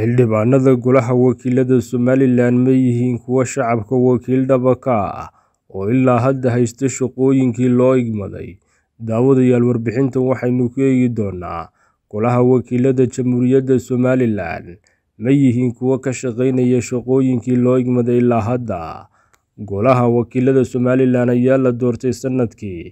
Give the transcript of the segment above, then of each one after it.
Xildhibaanada Golaha Wakiilada Somalilan ma yihiin kuwa shacabka wakiil dhaba ka ah oo ilaa hadda haysta shaqooyinkii loo igmaday. Daawadayaal, warbixintan waxaynu ku eegi doonaa Golaha Wakiilada Jamhuuriyadda Somalilan ma yihiin kuwa ka shaqeynaya shaqooyinkii loo igmaday ilaa hadda. Golaha Wakiilada Somalilan ayaa la doortay sanadkii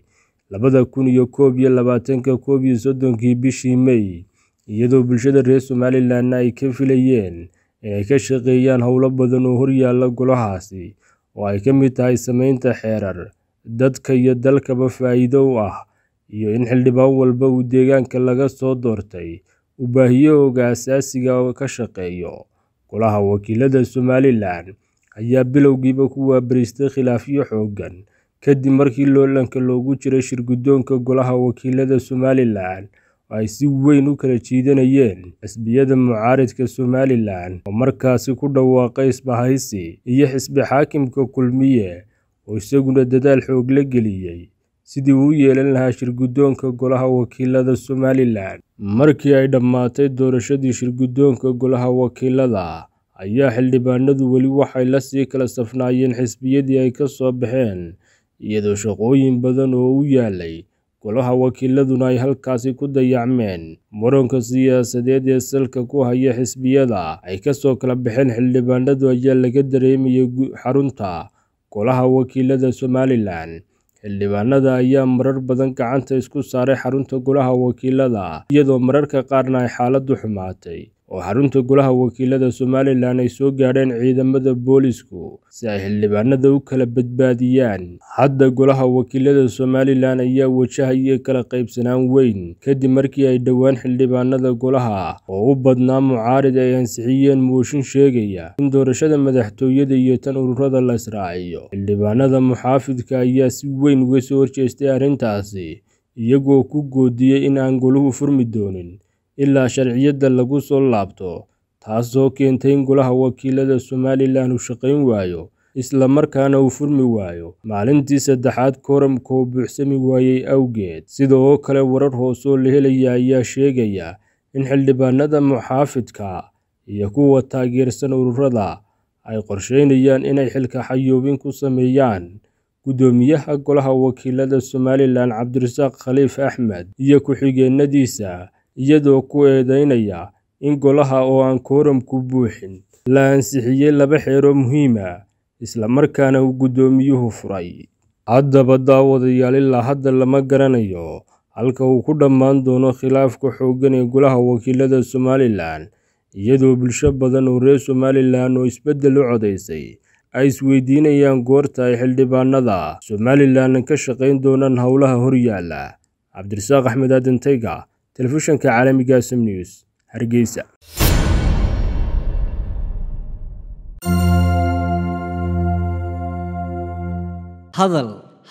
2021 bishii May, iyadoo bulshada reer Somalilan ay ka filayeen inay ka shaqeeyaan howlo badan oo horyaalla golahaasi, oo ay ka mid tahay samaynta xeerar dadka iyo dalkaba faa'iido u ah, iyo in xildhibaan walba uu deegaanka laga soo doortay uu baahiyahooda aasaasiga ah ka shaqeeyo. Golaha Wakiilada Somalilan ayaa bilowgiiba ku waabariistay khilaafyo xooggan kadib markii loolanka loogu jiray shir-guddoonka Golaha Wakiilada Somalilan oo ay si weyn u kala jiidanayeen xisbiyada mucaaradka Somalilan oo markaasi ku dhawaaqay isbahaysi, iyo xisbi xaakimka Kulmiye oo isaguna dadaal xoog la geliyay sidii uu u yeelan lahaa shir-guddoonka Golaha Wakiilada Somalilan. Markii ay dhammaatay doorashadii shir-guddoonka Golaha Wakiilada, ayaa xildhibaanadu weli waxay la sii kala safnaayeen xisbiyadii ay ka soo baxeen, iyadoo shaqooyin badan oo u yaallay Golaha Wakiiladuna ay halkaasi ku dayacmeen. Muranka siyaasadeed ee salka ku haya xisbiyada ay ka soo kala baxeen xildhibaanadu ayaa laga dareemayay xarunta Golaha Wakiilada Somalilan. Xildhibaanada ayaa marar badan gacanta isku saaray xarunta Golaha Wakiilada, iyadoo mararka qaarna ay xaaladdu xumaatay oo xarunta Golaha Wakiilada Somalilan ay soo gaadheen ciidamada boolisku si ay xildhibaanada u kala badbaadiyaan. Hadda Golaha Wakiilada Somalilan ayaa wajahaya kala qaybsanaan weyn kadib markii ay dhowaan xildhibaanada golaha oo u badnaa mucaarid ay ansixiyeen mooshin sheegaya in doorashada madaxtooyada iyo tan ururada la israaciyo. Xildhibaanada muxaafidka ayaa si weyn uga soo horjeestay arrintaasi, iyagoo ku goodiyay in aan goluhu furmi doonin ilaa sharciyada lagu soo laabto, taasoo keentay in Golaha Wakiilada Somalilan uu shaqayn waayo isla markaana uu furmi waayo maalintii saddexaad kooramka oo buuxsami waayay awgeed. Sidoo kale, warar hoose oo la helaya ayaa sheegaya in xildhibaanada muxaafidka iyo kuwa taageersan ururada ay qorsheynayaan inay xilka xayuubin ku sameeyaan guddoomiyaha Golaha Wakiilada Somalilan Cabdirasaaq Khaliif Axmed iyo ku-xigeenadiisa, iyadoo ku eedeynaya in golaha oo aan kooramku buuxin la ansixiyay 2 xeer oo muhiim ah, isla markaana uu guddoomiyuhu furay. Haddaba daawadayaal, ilaa hadda lama garanayo halka uu ku dhammaan doono khilaafka xooggan ee Golaha Wakiilada Somalilan, iyadoo bulsho badan oo reer Somalilan oo isbeddel u codeysay ay isweydiinayaan goorta ay xildhibaanada Somalilan ka shaqayn doonaan howlaha horyaalla. Cabdirasaaq Axmed Aadan Tayga, Telefishinka Caalamiga SM News, Hargeysa. hadal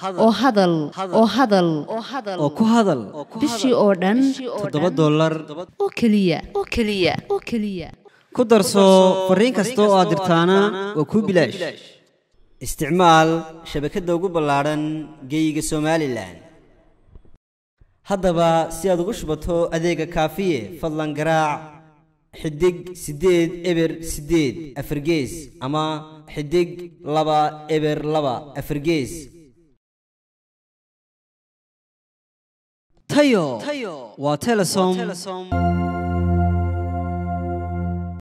oo ku hadal bishii oo dhan $7 oo keliya ku darso fariin kasta oo aad dirtaana waa ku bilaash. Isticmaal shabakadda ugu ballaaran geyga Somaliland. Haddaba si aad ugu shubato adeega kaafiye, fadlan garaac xidig 8 eber 8 afargees ama xidig 2 eber 2 afargees. Tayo waa Telesom.